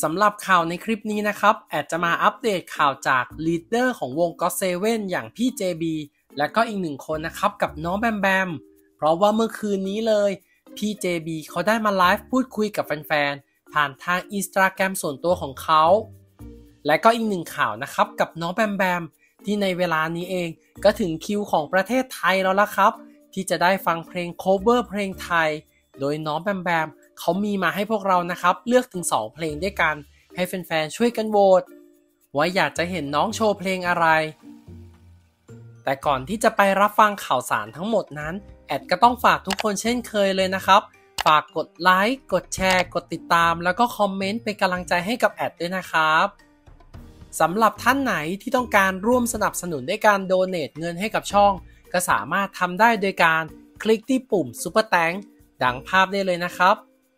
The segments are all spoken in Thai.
สำหรับข่าวในคลิปนี้นะครับแอดจะมาอัปเดตข่าวจากลีดเดอร์ของวง GOT7 อย่างพี่ JB และก็อีกหนึ่งคนนะครับกับน้องแบมแบมเพราะว่าเมื่อคืนนี้เลยพี่ JB เขาได้มาไลฟ์พูดคุยกับแฟนๆผ่านทาง Instagram ส่วนตัวของเขาและก็อีกหนึ่งข่าวนะครับกับน้องแบมแบมที่ในเวลานี้เองก็ถึงคิวของประเทศไทยแล้วละครับที่จะได้ฟังเพลง cover เพลงไทยโดยน้องแบมแบมเขามีมาให้พวกเรานะครับเลือกถึง2เพลงด้วยกันให้แฟนๆช่วยกันโหวตว่าอยากจะเห็นน้องโชว์เพลงอะไรแต่ก่อนที่จะไปรับฟังข่าวสารทั้งหมดนั้นแอดก็ต้องฝากทุกคนเช่นเคยเลยนะครับฝากกดไลค์กดแชร์กดติดตามแล้วก็คอมเมนต์เป็นกำลังใจให้กับแอดด้วยนะครับสำหรับท่านไหนที่ต้องการร่วมสนับสนุนด้วยการโดเนทเงินให้กับช่องก็สามารถทำได้โดยการคลิกที่ปุ่ม Super Thanks ดังภาพได้เลยนะครับ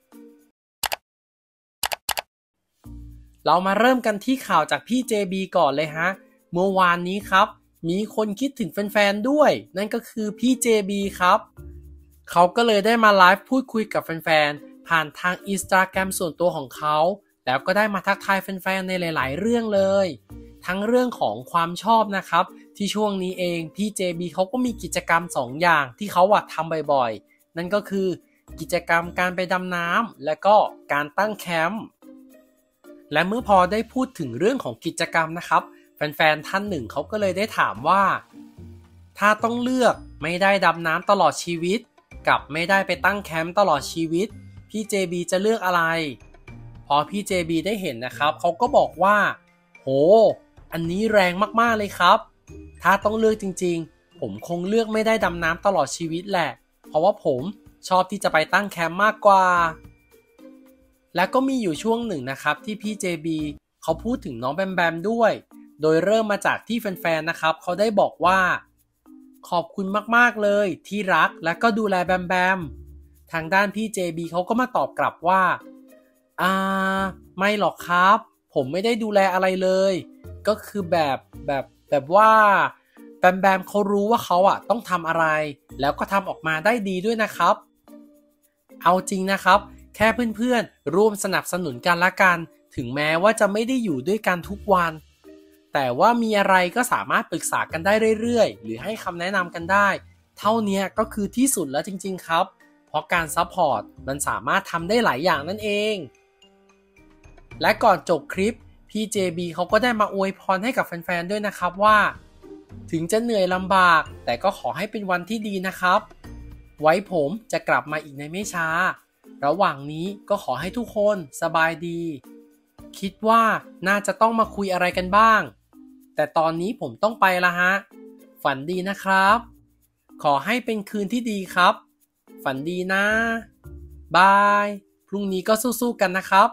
เรามาเริ่มกันที่ข่าวจากพี่ JB ก่อนเลยฮะเมื่อวานนี้ครับมีคนคิดถึงแฟนๆด้วยนั่นก็คือพี่ JB ครับเขาก็เลยได้มาไลฟ์พูดคุยกับแฟนๆผ่านทาง Instagram ส่วนตัวของเขาแล้วก็ได้มาทักทายแฟนๆในหลายๆเรื่องเลยทั้งเรื่องของความชอบนะครับที่ช่วงนี้เองพี่ JB เขาก็มีกิจกรรม2อย่างที่เขาทำบ่อยๆนั่นก็คือกิจกรรมการไปดำน้ำและก็การตั้งแคมป์และเมื่อพอได้พูดถึงเรื่องของกิจกรรมนะครับแฟนๆท่านหนึ่งเขาก็เลยได้ถามว่าถ้าต้องเลือกไม่ได้ดำน้ำตลอดชีวิตกับไม่ได้ไปตั้งแคมป์ตลอดชีวิตพี่ JB จะเลือกอะไรพอพี่ JB ได้เห็นนะครับเขาก็บอกว่าโหอันนี้แรงมากๆเลยครับถ้าต้องเลือกจริงๆผมคงเลือกไม่ได้ดำน้ำตลอดชีวิตแหละเพราะว่าผมชอบที่จะไปตั้งแคมป์มากกว่าและก็มีอยู่ช่วงหนึ่งนะครับที่พี่ JB เขาพูดถึงน้องแบมแบมด้วยโดยเริ่มมาจากที่แฟนๆนะครับเขาได้บอกว่าขอบคุณมากๆเลยที่รักและก็ดูแลแบมแบมทางด้านพี่ JB เขาก็มาตอบกลับว่าไม่หรอกครับผมไม่ได้ดูแลอะไรเลยก็คือแบบว่าแบมแบมเขารู้ว่าเขาต้องทำอะไรแล้วก็ทำออกมาได้ดีด้วยนะครับเอาจริงนะครับแค่เพื่อนๆร่วมสนับสนุนกันละกันถึงแม้ว่าจะไม่ได้อยู่ด้วยกันทุกวันแต่ว่ามีอะไรก็สามารถปรึกษากันได้เรื่อยๆหรือให้คำแนะนำกันได้เท่านี้ก็คือที่สุดแล้วจริงๆครับเพราะการซัพพอร์ตมันสามารถทำได้หลายอย่างนั่นเองและก่อนจบคลิปพี่ JB เขาก็ได้มาอวยพรให้กับแฟนๆด้วยนะครับว่าถึงจะเหนื่อยลำบากแต่ก็ขอให้เป็นวันที่ดีนะครับไว้ผมจะกลับมาอีกในไม่ช้าระหว่างนี้ก็ขอให้ทุกคนสบายดีคิดว่าน่าจะต้องมาคุยอะไรกันบ้างแต่ตอนนี้ผมต้องไปละฮะฝันดีนะครับขอให้เป็นคืนที่ดีครับฝันดีนะบายพรุ่งนี้ก็สู้ๆกันนะครับ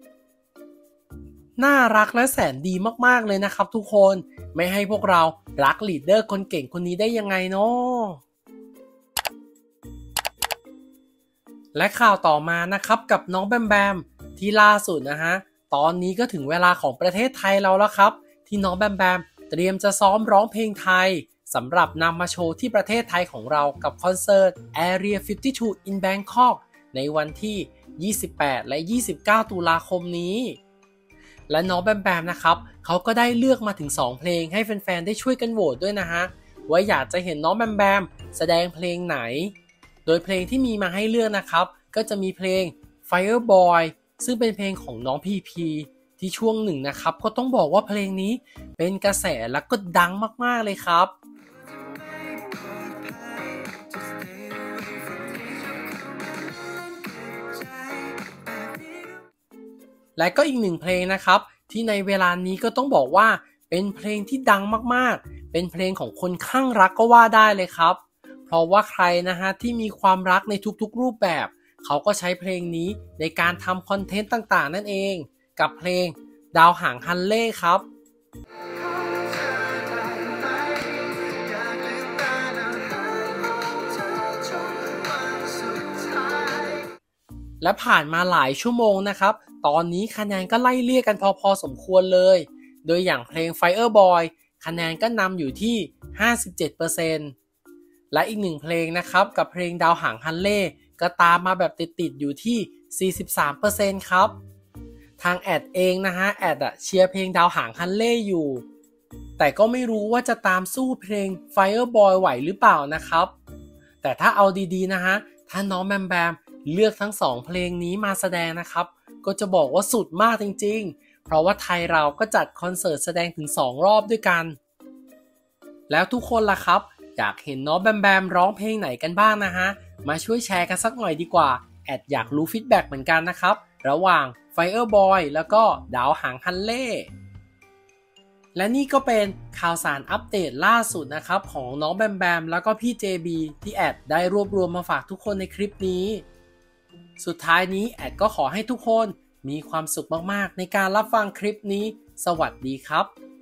น่ารักและแสนดีมากๆเลยนะครับทุกคนไม่ให้พวกเรารักลีดเดอร์คนเก่งคนนี้ได้ยังไงเนาะและข่าวต่อมานะครับกับน้องแบมแบมที่ล่าสุดนะฮะตอนนี้ก็ถึงเวลาของประเทศไทยแล้วละครับที่น้องแบมแบมเตรียมจะซ้อมร้องเพลงไทยสำหรับนำมาโชว์ที่ประเทศไทยของเรากับคอนเสิร์ต Area 52 in Bangkok ในวันที่ 28 และ 29 ตุลาคมนี้และน้องแบมแบมนะครับเขาก็ได้เลือกมาถึง2เพลงให้แฟนๆได้ช่วยกันโหวตด้วยนะฮะว่าอยากจะเห็นน้องแบมแบมแสดงเพลงไหนโดยเพลงที่มีมาให้เลือกนะครับก็จะมีเพลง Fireboy ซึ่งเป็นเพลงของน้องพีพีที่ช่วงหนึ่งนะครับก็ต้องบอกว่าเพลงนี้เป็นกระแสและก็ดังมากๆเลยครับและก็อีกหนึ่งเพลงนะครับที่ในเวลานี้ก็ต้องบอกว่าเป็นเพลงที่ดังมากๆเป็นเพลงของคนคลั่งรักก็ว่าได้เลยครับเพราะว่าใครนะฮะที่มีความรักในทุกๆรูปแบบเขาก็ใช้เพลงนี้ในการทำคอนเทนต์ต่างๆนั่นเองกับเพลงดาวหางฮันเล่ครับและผ่านมาหลายชั่วโมงนะครับตอนนี้คะแนนก็ไล่เลี่ยกันพอสมควรเลยโดยอย่างเพลง Fireboy คะแนนก็นำอยู่ที่ 57% และอีกหนึ่งเพลงนะครับกับเพลงดาวหางฮันเล่ก็ตามมาแบบติดๆอยู่ที่ 43% ครับทางแอดเองนะฮะแอดเชียร์เพลงดาวหางฮันเล่อยู่แต่ก็ไม่รู้ว่าจะตามสู้เพลง Fireboy ไหวหรือเปล่านะครับแต่ถ้าเอาดีๆนะฮะถ้าน้องแบมแบมเลือกทั้ง2เพลงนี้มาแสดงนะครับก็จะบอกว่าสุดมากจริงๆเพราะว่าไทยเราก็จัดคอนเสิร์ตแสดงถึง2รอบด้วยกันแล้วทุกคนล่ะครับอยากเห็นน้องแบมแบมร้องเพลงไหนกันบ้างนะฮะมาช่วยแชร์กันสักหน่อยดีกว่าแอดอยากรู้ฟีดแบ็กเหมือนกันนะครับระหว่าง Fireboy แล้วก็ดาวหางฮันเล่และนี่ก็เป็นข่าวสารอัปเดตล่าสุดนะครับของน้องแบมแบมแล้วก็พี่ JB ที่แอดได้รวบรวมมาฝากทุกคนในคลิปนี้สุดท้ายนี้แอดก็ขอให้ทุกคนมีความสุขมากๆในการรับฟังคลิปนี้สวัสดีครับ